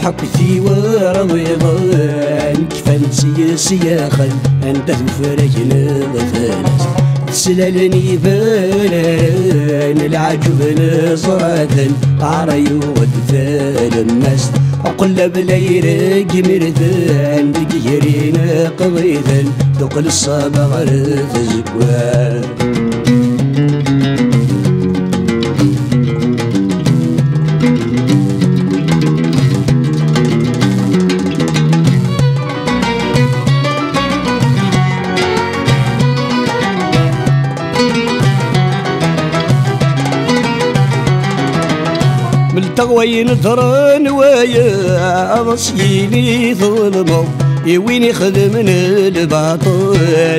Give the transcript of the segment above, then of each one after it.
روحك في ورضيضان كفن سياخا أنت تفرج نظفانس سلالني بلان العجب نصرادا عريو ودفال الناس أقول بليرق مردان دقيرين قضيدا دقل الصبغ تزكوان ملتغوين ثران ويا رصيني ظلمو يوين يخدمن الباطل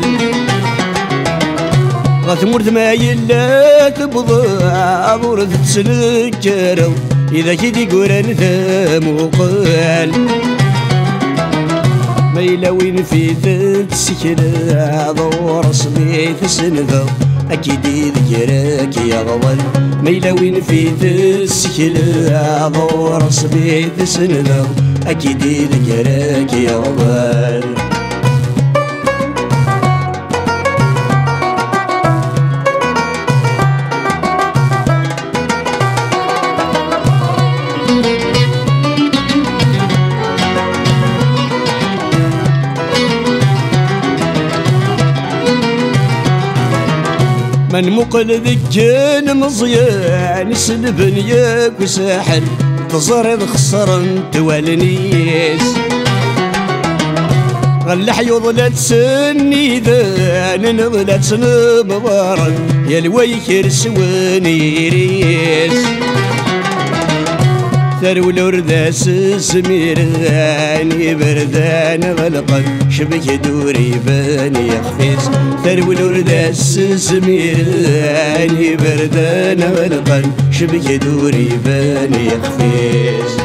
غثمرت ما يلا تبضع ورث تسلكرو إذا كدي قران ثموقال ما يلاوين في ذات سكرا ضور صبيت سنذو أكيد ذكرك يا غضل ما يلاوين في السكلا ضور صبيت سنذو أكيد ذكرك يا غضل من مقل ذكين مزيان سلبن ياك وساحل تزرد خسرن توالنيس غلح يضلت سني ذان نضلت سنبضارن يا الويكر سوانيريس ثرو الورداس سميراني بردان غلقا شبك دوري باني يخفيس ثرو الورداس سميراني بردان غلقا شبك دوري باني يخفيس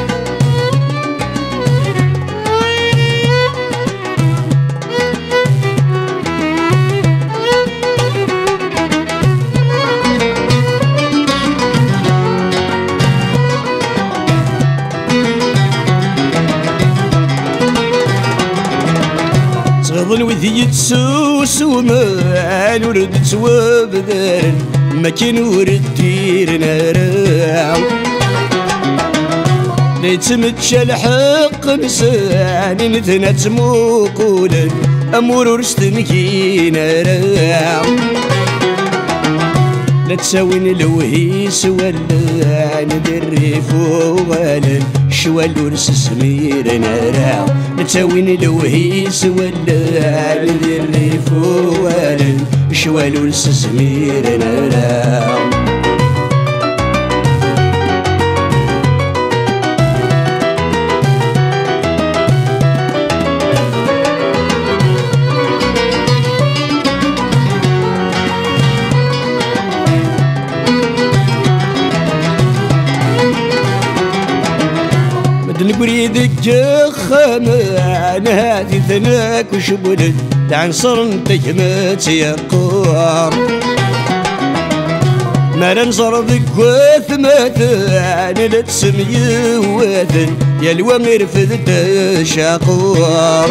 صغضن وذي تسوس ومان ورد تواب دارن ما كان ورد دير نارا ليتمتشى الحق مسان نثنى تموقولا أمور ورستن كي نارا لا تساوين الوهيس ولا ندري فوغالا شوال ورس سمير نارا لا تساوين الوهيس ولا ندري فوغالا شوال ورس سمير نارا نريدك خمان هذه ثناك وشبلت تعنصر انتك ما تيقار ما ننصر ذك وثماتان لا تسمي واثن يا الوامر فذت شاقار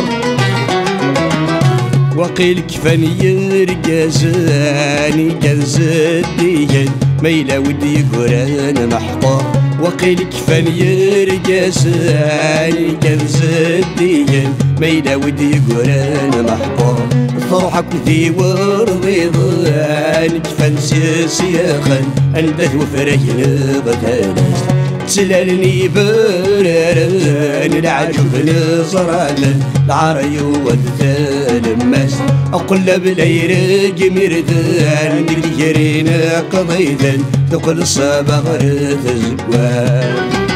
وقيل كفاني يرقازاني كنزديا ما يلا ودي قران محقار وقيل كفاني يرقازاني كنزديا ما يلا ودي قران محقار فرحك ذي ورضيضان كفان سياخا أندث وفريق بتانس تسلالني براران العجب نصرانا العريو والثالماس أقول بليرق مردان ديرين قضيدا ثقل الصبغ تزكوان